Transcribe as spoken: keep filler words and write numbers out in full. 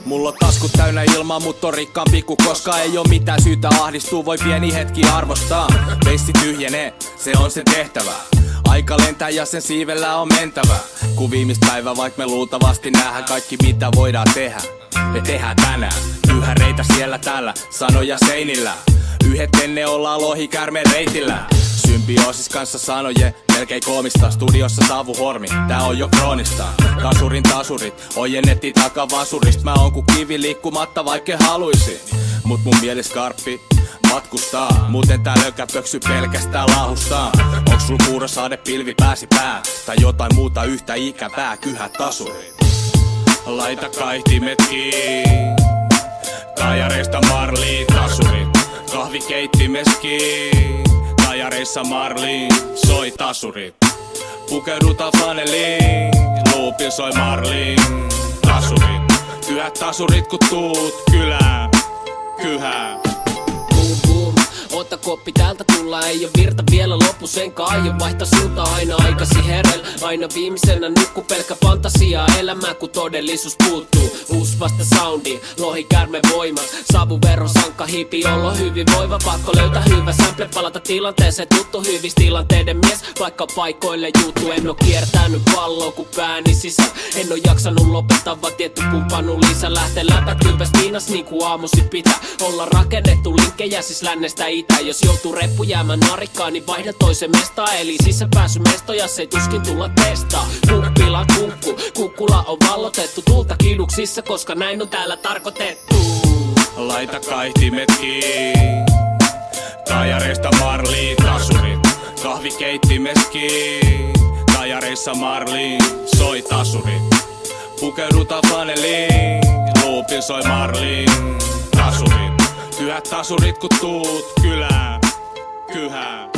Mulla on taskut täynnä ilmaa, mut on rikkaampi ku koska. Ei oo mitään syytä ahdistuu, voi pieni hetki arvostaa. Veissi tyhjenee, se on sen tehtävä. Aika lentää ja sen siivellä on mentävä. Ku viimeist päivä, vaik me luultavasti nähdään kaikki mitä voidaan tehdä. Me tehdään tänään, yhäreitä siellä täällä, sanoja seinillä. Yhdet ennen ollaan lohikärmeen reitillä. Symbioosis kanssa sanoje, melkein koomista. Studiossa savuhormi, tää on jo kroonista. Tasurin tasurit, ojennetti takavasurist. Mä oon ku kivi liikkumatta vaikka haluisin. Mut mun mielis karppi matkustaa. Muuten tää lökäpöksy pelkästään lahustaa. Onks sul kuurosade pilvi pääsi pää? Tai jotain muuta yhtä ikävää, kyhä tasurit. Laita kaihtimet kiinni. Kajareista Marliin tasurit. Kahvikeittimes kiinni. Kajareissa Marliin soi tasurit. Pukeudutaan flaneliin. Loopin soi Marliin tasurit. Kyhät tasurit ku tuut kylään. Kyhää. Boom boom, ota koppi täältä tulla. Ei oo virta vielä loppu senkaan. Aio vaihtaa sulta aina aikasi herel. Aina viimeisenä nukku pelkkä fantasiaa elämää kun todellisuus puuttuu. Uus vasta soundi, lohikärme voima. Savuvero sankka hiipi olo hyvinvoiva. Pakko löytää hyvä sample palata tilanteeseen. Tuttu hyvis tilanteiden mies vaikka paikoille juttu. En oo kiertänyt palloa ku pääni sisään. En oo jaksanut lopettaa vaan tietty pumppanu lisä. Lähtee läpät kylpäs viinas niinku aamusi pitää. Olla rakennettu linkkejä siis lännestä itä. Jos joutuu reppu jäämään narikkaan niin vaihda toisen mestaa. Eli sisäpääsy mestoja se ei tuskin tulla testaa. Kuppila kukku, kukkula on vallotettu. Tulta kiduksissa koska näin on täällä tarkoitettu. Laita kaihtimet kiinni. Kajareista Marliin tasurit. Kahvikeittimes kiinni. Kajareissa Marliin soi tasurit. Pukeudutaan flaneliin. Loopin soi Marliin tasurit. Kyhät tasurit ku tuut kylään. Kyhää.